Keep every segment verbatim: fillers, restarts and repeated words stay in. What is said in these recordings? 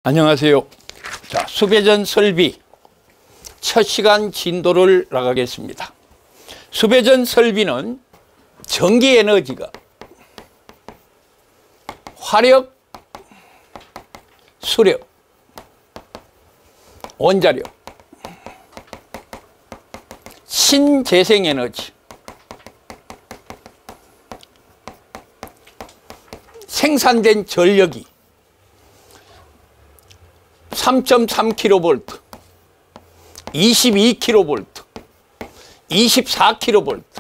안녕하세요. 자, 수배전 설비 첫 시간 진도를 나가겠습니다. 수배전 설비는 전기 에너지가 화력, 수력, 원자력, 신재생 에너지, 생산된 전력이 삼 점 삼 킬로볼트, 이십이 킬로볼트, 이십사 킬로볼트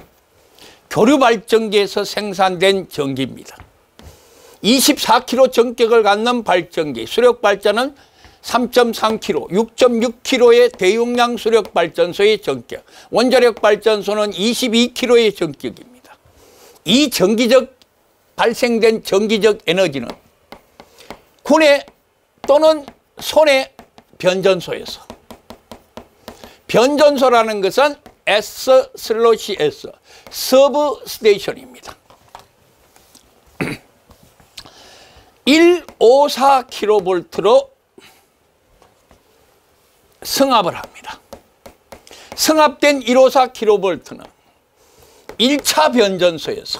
교류발전기에서 생산된 전기입니다. 이십사 킬로볼트 전격을 갖는 발전기, 수력발전은 삼 점 삼 킬로볼트, 육 점 육 킬로볼트의 대용량 수력발전소의 전격, 원자력발전소는 이십이 킬로볼트의 전격입니다. 이 전기적 발생된 전기적 에너지는 군의 또는 손의 변전소에서, 변전소라는 것은 S 슬러시 S, 서브 스테이션입니다. 백오십사 킬로볼트로 승합을 합니다. 승합된 백오십사 킬로볼트는 일 차 변전소에서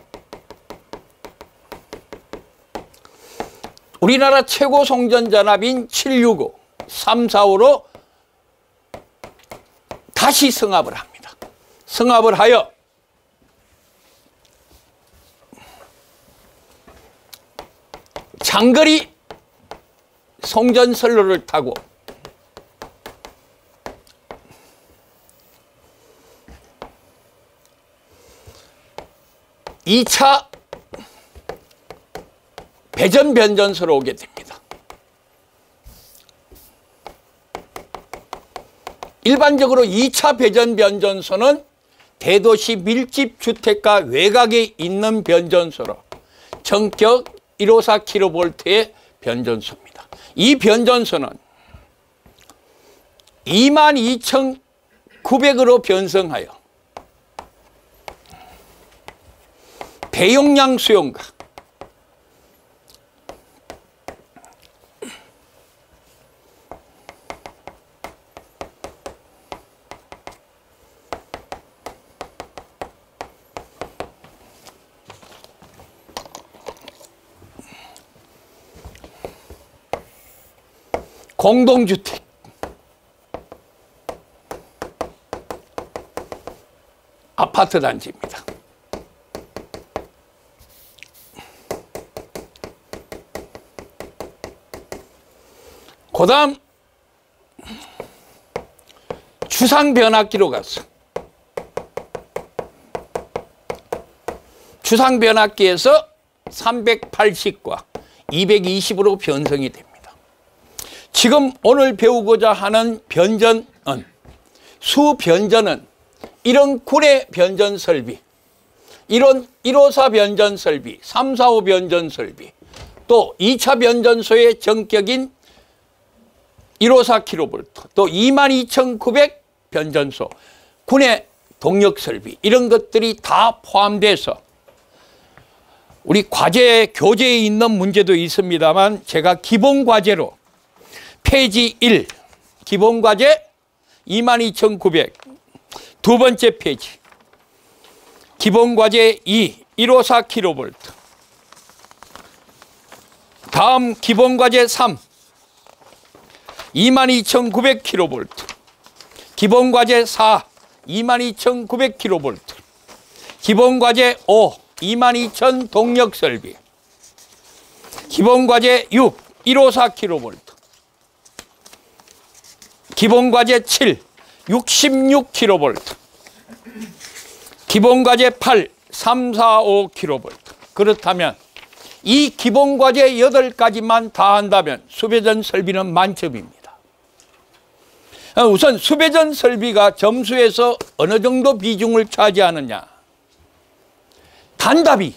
우리나라 최고 송전전압인 칠백육십오, 삼백사십오로 다시 승합을 합니다. 승합을 하여 장거리 송전선로를 타고 이 차 배전 변전소로 오게 됩니다. 일반적으로 이 차 배전 변전소는 대도시 밀집 주택가 외곽에 있는 변전소로 전격 백오십사 킬로볼트의 변전소입니다. 이 변전소는 이만 이천구백으로 변성하여 대용량 수용과 공동주택, 아파트 단지입니다. 그 다음 주상변압기로 가서 주상변압기에서 삼백팔십과 이백이십으로 변성이 됩니다. 지금 오늘 배우고자 하는 변전은, 수변전은 이런 군의 변전 설비, 이런 백오십사 변전 설비, 삼백사십오 변전 설비, 또 이 차 변전소의 전격인 백오십사 킬로볼트, 또 이만 이천구백 변전소, 군의 동력 설비, 이런 것들이 다 포함돼서 우리 과제, 교재에 있는 문제도 있습니다만 제가 기본 과제로 페이지 일, 기본과제 이만 이천구백, 두 번째 페이지, 기본과제 이, 백오십사 킬로볼트, 다음 기본과제 삼, 이만 이천구백 킬로볼트, 기본과제 사, 이만 이천구백 킬로볼트, 기본과제 오, 이만 이천 동력설비, 기본과제 육, 백오십사 킬로볼트, 기본과제 칠, 육십육 킬로볼트, 기본과제 팔, 삼백사십오 킬로볼트. 그렇다면 이 기본과제 여덟 가지만 다 한다면 수배전 설비는 만점입니다. 우선 수배전 설비가 점수에서 어느 정도 비중을 차지하느냐. 단답이,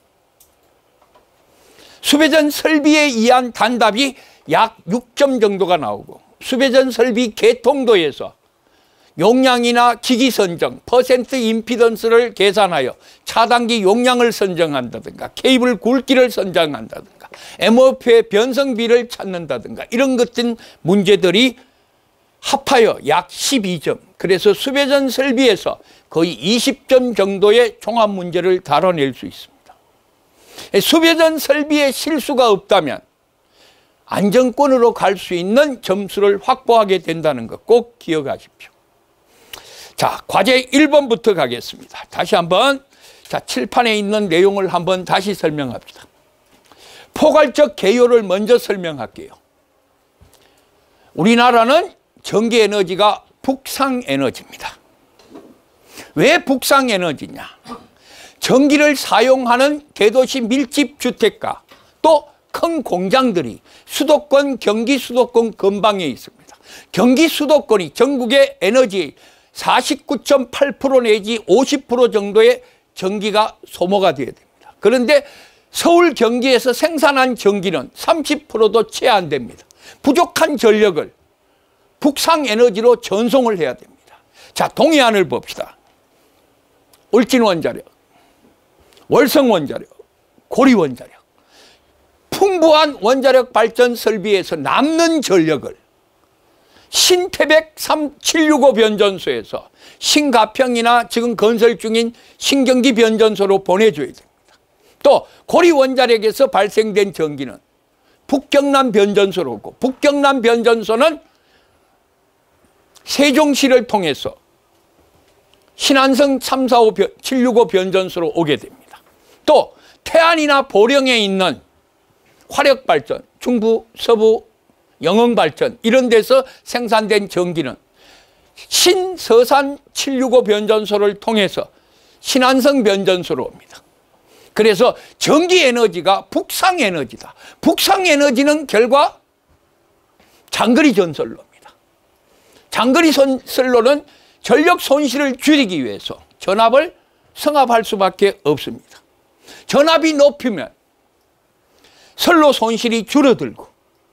수배전 설비에 의한 단답이 약 육 점 정도가 나오고, 수배전 설비 개통도에서 용량이나 기기 선정, 퍼센트 임피던스를 계산하여 차단기 용량을 선정한다든가 케이블 굵기를 선정한다든가 엠오에프의 변성비를 찾는다든가 이런 같은 문제들이 합하여 약 십이 점, 그래서 수배전 설비에서 거의 이십 점 정도의 종합 문제를 다뤄낼 수 있습니다. 수배전 설비에 실수가 없다면 안정권으로 갈 수 있는 점수를 확보하게 된다는 것 꼭 기억하십시오. 자, 과제 일 번부터 가겠습니다. 다시 한번 자, 칠판에 있는 내용을 한번 다시 설명합시다. 포괄적 개요를 먼저 설명할게요. 우리나라는 전기에너지가 북상에너지입니다. 왜 북상에너지냐? 전기를 사용하는 대도시 밀집주택가 또 큰 공장들이 수도권, 경기 수도권 근방에 있습니다. 경기 수도권이 전국의 에너지 사십구 점 팔 퍼센트 내지 오십 퍼센트 정도의 전기가 소모가 되어야 됩니다. 그런데 서울, 경기에서 생산한 전기는 삼십 퍼센트도 채 안 됩니다. 부족한 전력을 북상에너지로 전송을 해야 됩니다. 자, 동해안을 봅시다. 울진원자력, 월성원자력, 고리원자력. 풍부한 원자력 발전 설비에서 남는 전력을 신태백 칠백육십오 변전소에서 신가평이나 지금 건설 중인 신경기 변전소로 보내줘야 됩니다. 또 고리원자력에서 발생된 전기는 북경남 변전소로 오고, 북경남 변전소는 세종시를 통해서 신안성 삼백사십오, 칠백육십오 변전소로 오게 됩니다. 또 태안이나 보령에 있는 화력발전, 중부, 서부, 영흥발전 이런 데서 생산된 전기는 신서산 칠백육십오 변전소를 통해서 신안성 변전소로 옵니다. 그래서 전기에너지가 북상에너지다. 북상에너지는 결과 장거리 전설로입니다. 장거리 전설로는 전력 손실을 줄이기 위해서 전압을 성합할 수밖에 없습니다. 전압이 높으면 선로 손실이 줄어들고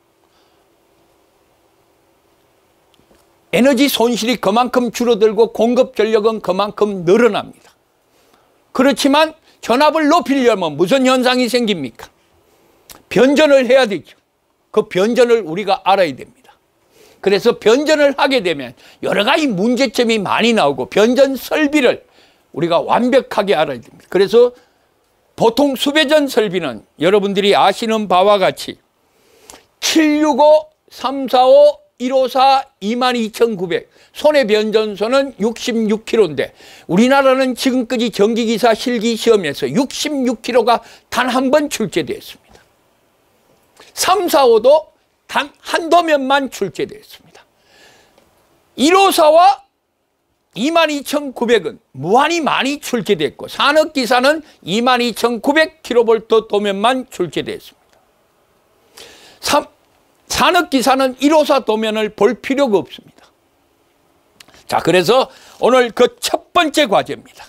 에너지 손실이 그만큼 줄어들고 공급 전력은 그만큼 늘어납니다. 그렇지만 전압을 높이려면 무슨 현상이 생깁니까? 변전을 해야 되죠. 그 변전을 우리가 알아야 됩니다. 그래서 변전을 하게 되면 여러 가지 문제점이 많이 나오고 변전 설비를 우리가 완벽하게 알아야 됩니다. 그래서 보통 수배전 설비는 여러분들이 아시는 바와 같이 칠백육십오, 삼백사십오, 일백오사, 이만 이천구백 손해변전소는 육십육 킬로미터인데 우리나라는 지금까지 전기기사 실기시험에서 육십육 킬로미터가 단 한 번 출제되었습니다. 삼백사십오도 단 한 도면만 출제되었습니다. 일백오사와 이만 이천구백은 무한히 많이 출제됐고 산업기사는 이만 이천구백 킬로볼트 도면만 출제됐습니다. 산업기사는 일백오사 도면을 볼 필요가 없습니다. 자, 그래서 오늘 그 첫 번째 과제입니다.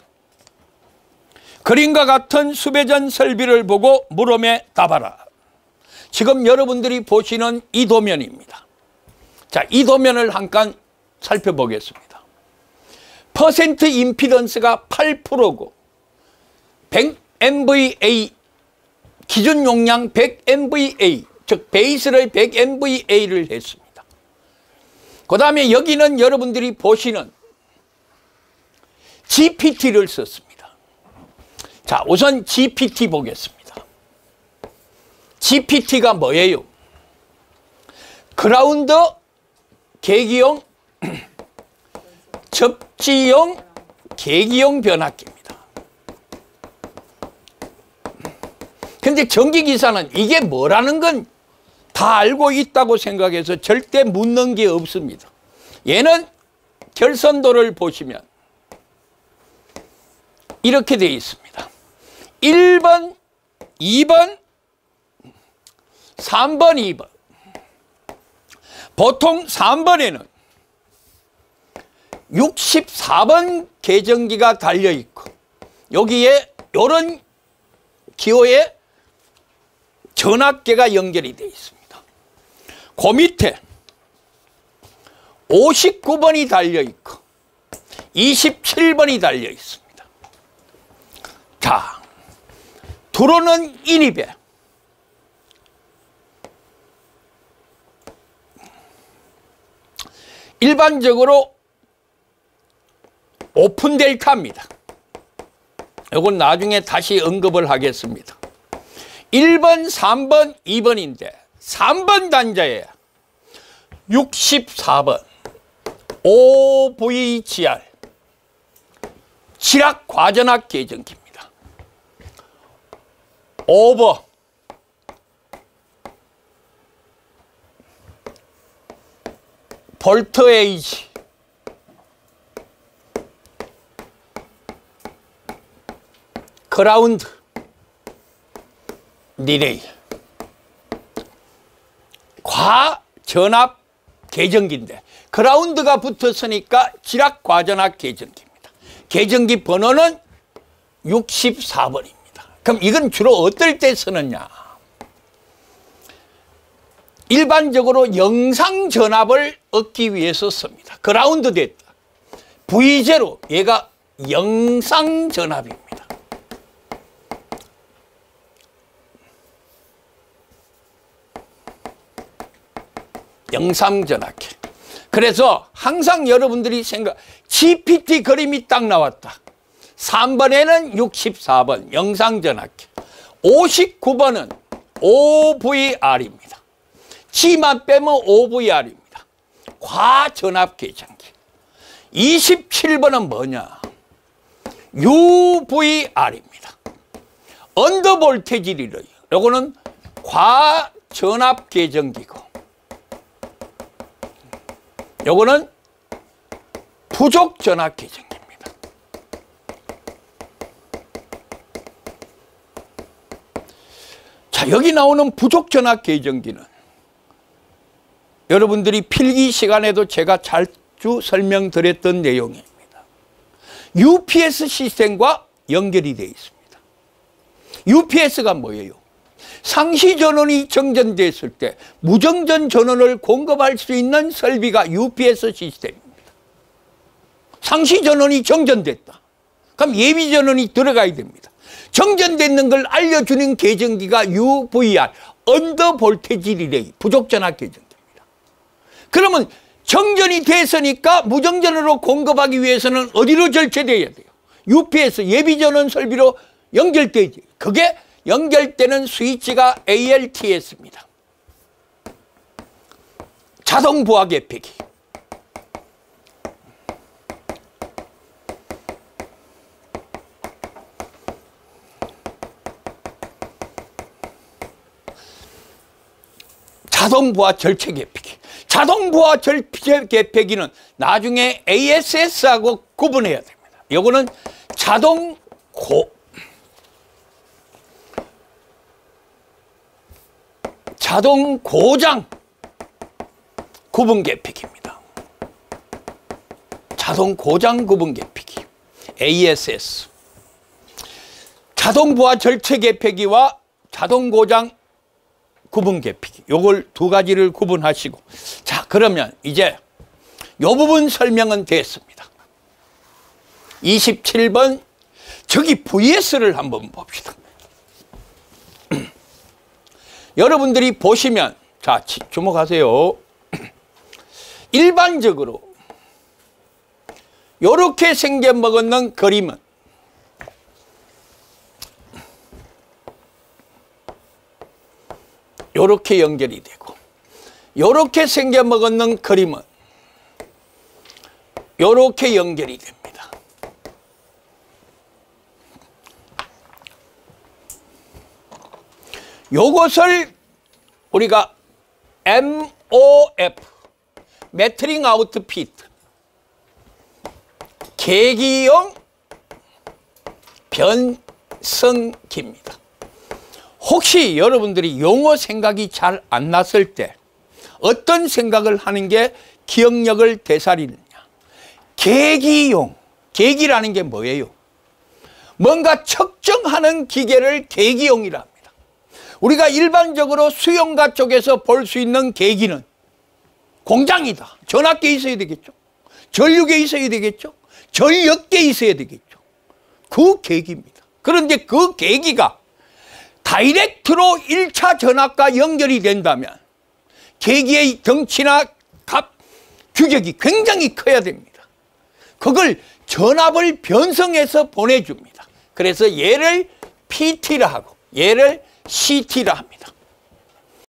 그림과 같은 수배전 설비를 보고 물음에 답하라. 지금 여러분들이 보시는 이 도면입니다. 자, 이 도면을 잠깐 살펴보겠습니다. 퍼센트 임피던스가 팔 퍼센트고 백 엠브이에이 기준 용량 백 엠브이에이 즉 베이스를 백 엠브이에이를 했습니다. 그 다음에 여기는 여러분들이 보시는 지피티를 썼습니다. 자, 우선 지피티 보겠습니다. 지피티가 뭐예요? 그라운드 계기용 접지용 계기용 변압기입니다. 근데 전기기사는 이게 뭐라는 건 다 알고 있다고 생각해서 절대 묻는 게 없습니다. 얘는 결선도를 보시면 이렇게 되어 있습니다. 일 번, 이 번, 삼 번, 이 번. 보통 삼 번에는 육십사 번 계정기가 달려있고 여기에 이런 기호에 전압계가 연결이 되어 있습니다. 그 밑에 오십구 번이 달려있고 이십칠 번이 달려 있습니다. 자, 들어오는 인입에 일반적으로 오픈 델타입니다. 이건 나중에 다시 언급을 하겠습니다. 일 번, 삼 번, 이 번인데 삼 번 단자에 육십사 번 오브이지알 지락 과전압 계정기입니다. 오버 볼트에이지 그라운드 리레이 과전압 계정기인데 그라운드가 붙었으니까 지락 과전압 계정기입니다. 계정기 번호는 육십사 번입니다. 그럼 이건 주로 어떨 때 쓰느냐? 일반적으로 영상 전압을 얻기 위해서 씁니다. 그라운드 됐다. 브이제로 얘가 영상 전압입니다. 영상 전압기. 그래서 항상 여러분들이 생각, 지피티 그림이 딱 나왔다. 삼 번에는 육십사 번 영상 전압기. 오십구 번은 오브이알입니다. G만 빼면 오브이알입니다. 과전압 계정기. 이십칠 번은 뭐냐? 유브이알입니다. 언더볼테지 리레이. 요거는 과전압 계정기고 요거는 부족 전압 계정기입니다. 자, 여기 나오는 부족 전압 계정기는 여러분들이 필기 시간에도 제가 자주 설명드렸던 내용입니다. 유피에스 시스템과 연결이 되어 있습니다. 유피에스가 뭐예요? 상시 전원이 정전됐을 때 무정전 전원을 공급할 수 있는 설비가 유피에스 시스템입니다. 상시 전원이 정전됐다. 그럼 예비 전원이 들어가야 됩니다. 정전됐는 걸 알려주는 계정기가 유브이알, 언더 볼테지 리레이, 부족 전압 계정기입니다. 그러면 정전이 됐으니까 무정전으로 공급하기 위해서는 어디로 절체돼야 돼요? 유피에스, 예비 전원 설비로 연결돼야지. 그게 연결되는 스위치가 에이엘티에스입니다. 자동 부하 개폐기. 자동 부하 절체 개폐기. 자동 부하 절체 개폐기는 나중에 에이에스에스하고 구분해야 됩니다. 이거는 자동 고 자동 고장 구분 개폐기입니다. 자동 고장 구분 개폐기 에이에스에스. 자동 부하 절체 개폐기와 자동 고장 구분 개폐기. 요걸 두 가지를 구분하시고. 자, 그러면 이제 요 부분 설명은 됐습니다. 이십칠 번 저기 브이에스를 한번 봅시다. 여러분들이 보시면, 자, 주목하세요. 일반적으로 이렇게 생겨먹는 그림은 이렇게 연결이 되고, 이렇게 생겨먹는 그림은 이렇게 연결이 됩니다. 요것을 우리가 엠오에프, 매트링 아웃피트, 계기형 변성기입니다. 혹시 여러분들이 용어 생각이 잘 안 났을 때 어떤 생각을 하는 게 기억력을 되살리느냐? 계기용, 계기라는 게 뭐예요? 뭔가 측정하는 기계를 계기용이라 합니다. 우리가 일반적으로 수용가 쪽에서 볼 수 있는 계기는 공장이다. 전압계 있어야 되겠죠. 전류계 있어야 되겠죠. 전력계 있어야 되겠죠. 그 계기입니다. 그런데 그 계기가 다이렉트로 일 차 전압과 연결이 된다면 계기의 덩치나 값, 규격이 굉장히 커야 됩니다. 그걸 전압을 변성해서 보내줍니다. 그래서 얘를 피티라 하고 얘를 씨티라 합니다.